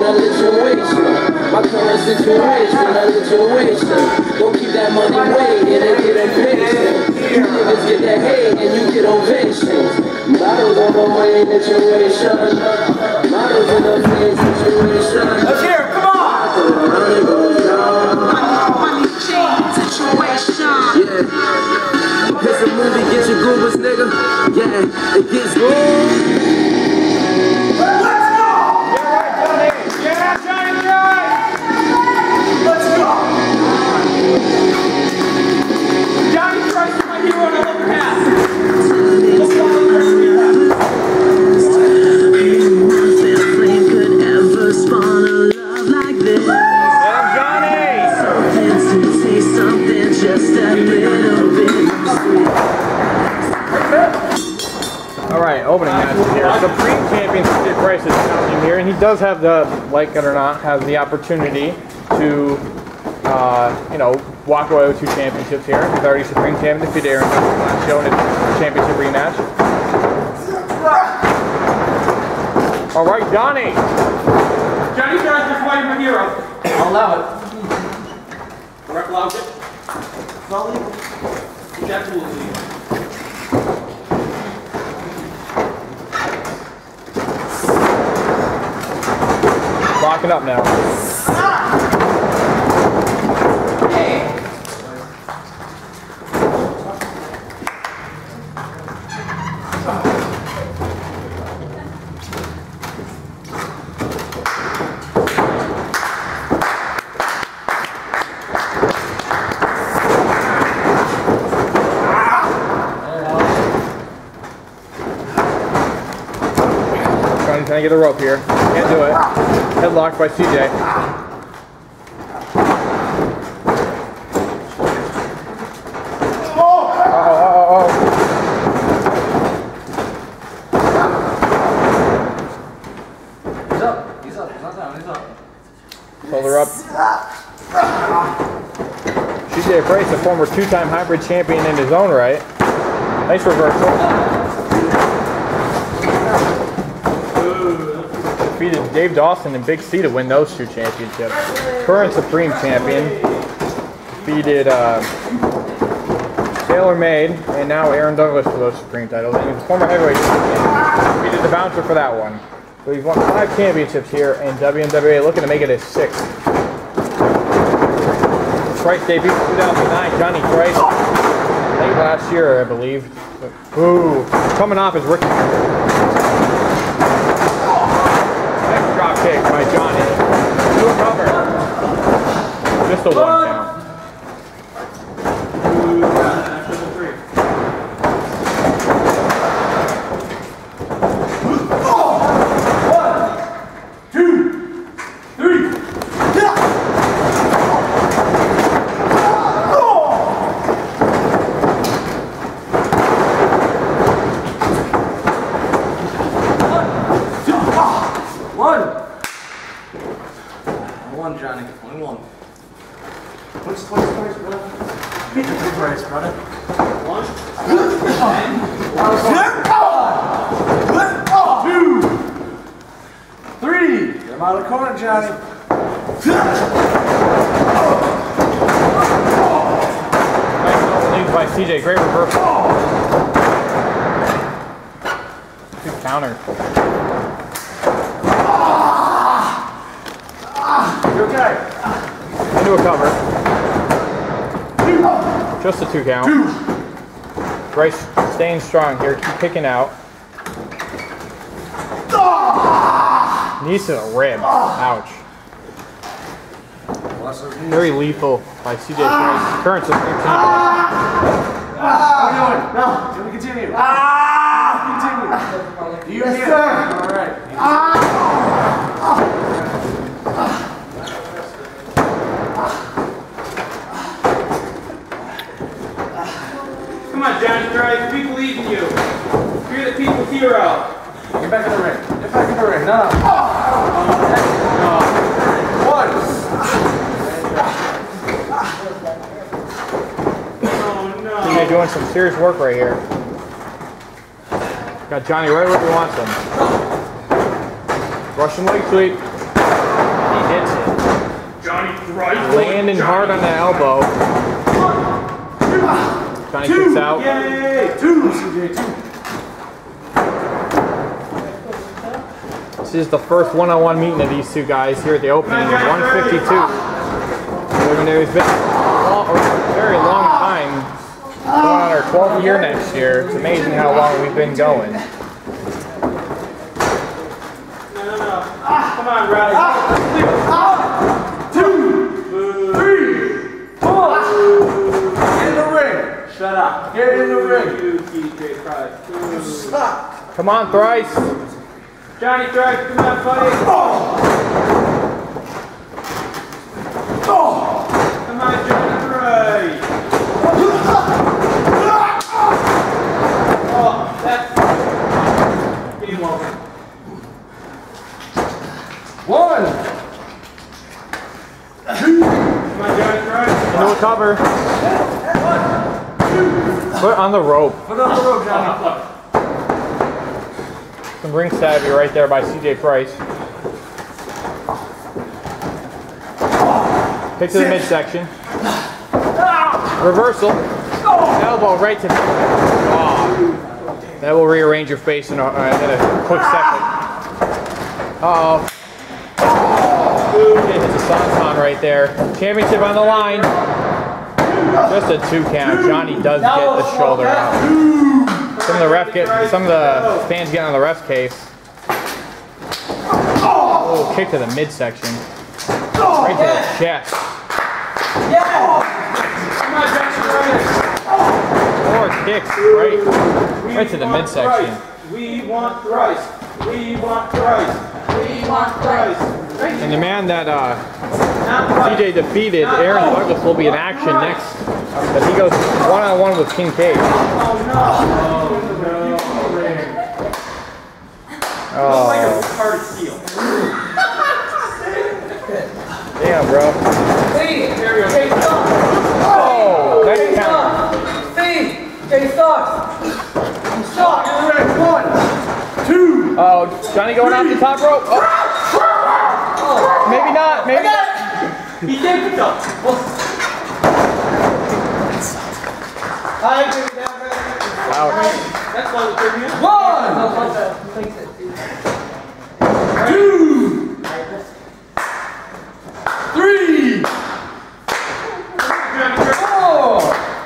My current situation, don't keep that money waiting and get impatient. You niggas get that hate and you get ovations. Models on the way situation. Models in the way situation. Let's hear it, come on! Money change situation. Yeah. It's a movie, get your goobers, nigga. Yeah, it gets good. Alright, opening match here. Supreme Champion CJ Price is coming here, and he does have the, like it or not, has the opportunity to, you know, walk away with 2 championships here. He's already Supreme Champion, defeated Aaron Douglas last show in his championship rematch. Alright, Johnny! Johnny tries to fight my hero. I'll allow it. Rep allows it. Slowly? Absolutely. Locking up now. Trying to get a rope here. Can't do it. Headlocked by CJ. He's up. He's up. He's not down. He's up. Shoulder up. CJ Price, a former 2-time hybrid champion in his own right. Nice reversal. Defeated Dave Dawson and Big C to win those 2 championships. Current Supreme Champion. Defeated Taylor Made and now Aaron Douglas for those Supreme titles. And he's a former heavyweight champion. Defeated the Bouncer for that one. So he's won 5 championships here in WNWA, looking to make it his 6th. Price debuted in 2009. Johnny Price. Late last year, I believe. Ooh, coming off his rookie. Drop kick by Johnny. To a cover. Just a 1 count. Johnny, only 1. What's brother? Beat the big race, brother. 1. 2. 3. Get him out of the corner, Johnny. Nice lead by CJ. Great reversal. Good counter. You okay? Into a cover. Just a 2 count. Price staying strong here. Keep kicking out. Knees to the rib. Ouch. Very lethal by CJ Price. Current Supreme Champion. What are you doing? No. Can we continue? Continue. Yes, sir. All right. Come on, Johnny Price. We believe in you. You're the people's hero. Get back in the ring. Get back in the ring. No. CJ doing some serious work right here. Got Johnny right where he wants him. Russian leg sweep. Johnny hits it. Johnny Thrice. Landing hard on the elbow. Johnny kicks out. Yay! This is the first one-on-one meeting of these two guys here at the opening. 152. It's been a very long time. Going on our 12th year next year. It's amazing how long we've been going. No. Come on, Riley. 2, 3, 4. In the ring. Shut up. Get in the ring. You TJ Price. Stop. Come on, Thrice. Johnny Thrice, come on, buddy. Come on, Johnny Thrice. Oh, that's game over. 1. Come on, Johnny Thrice. Into a cover. Foot on the rope. Put on the rope, Johnny. Some ring savvy right there by CJ Price. Kick to the midsection. Reversal. Elbow right to the... Oh. That will rearrange your face in a quick second. Uh-oh. Hits a senton right there. Championship on the line. Just a 2 count. Johnny does get the shoulder out. Some of the fans get on the ref's case. Oh, kick to the midsection. Right to the chest. Come on, Johnny Thrice. 4 kicks right to the midsection. We want Thrice. We want Thrice. We want Thrice. And the man that CJ defeated, Aaron Douglas, will be in action next. But he goes one-on-one with Kincaid. Oh, like a Oh, hard steel. damn, bro. Oh, nice count. Oh, Johnny going off the top rope. Oh. Maybe not. Maybe not. He did it though. Ouch. That's why we're here. 3. 4.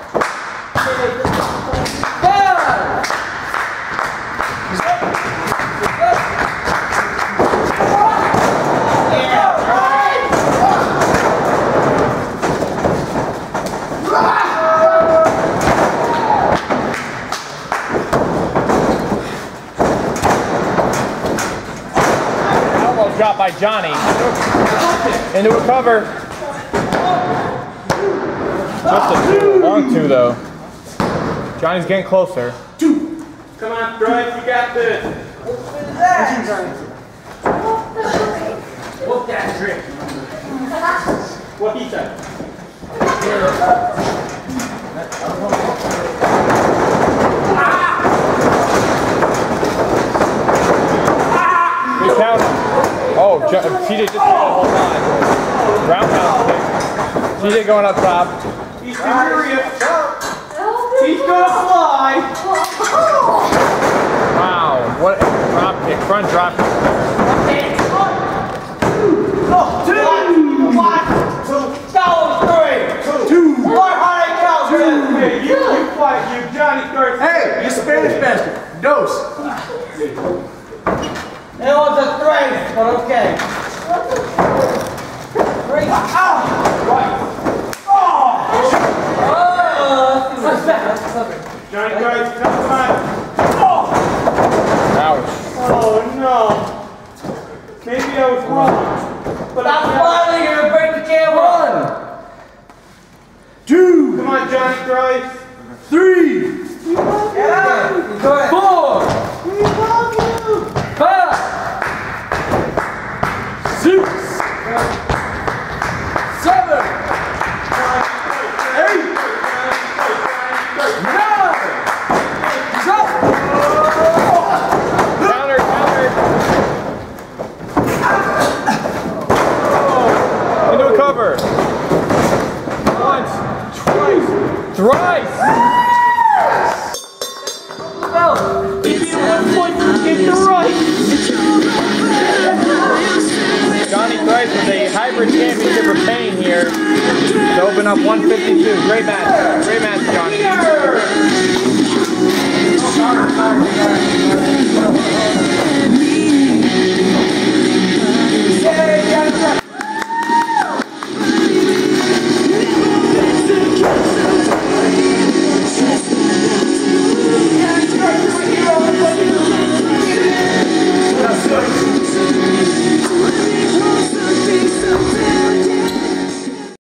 5. Elbow drop by Johnny. Into a cover. Just a 2. Long 2 though. Johnny's getting closer. Come on, Thrice, you got this. Whoop that trick. What he said. Good count. Oh, CJ just got to hold on. Roundhouse kick. CJ going up top. He's furious. He's gonna fly. Wow, what a drop kick, front drop kick. 2. Hey, you fight, you Johnny Thrice. Hey, you Spanish bastard. Dose. It was a 3, but okay. 3. Johnny Thrice, come on. Ouch. Oh no. Maybe I was wrong. But Stop smiling, you're gonna break the camera. 2. Come on, Johnny Thrice. 3. Get out. 4. 5. 6. 7. 8. 9. Counter, counter. get the right. Johnny Thrice with a hybrid championship retain here to open up 152. Great match, Johnny.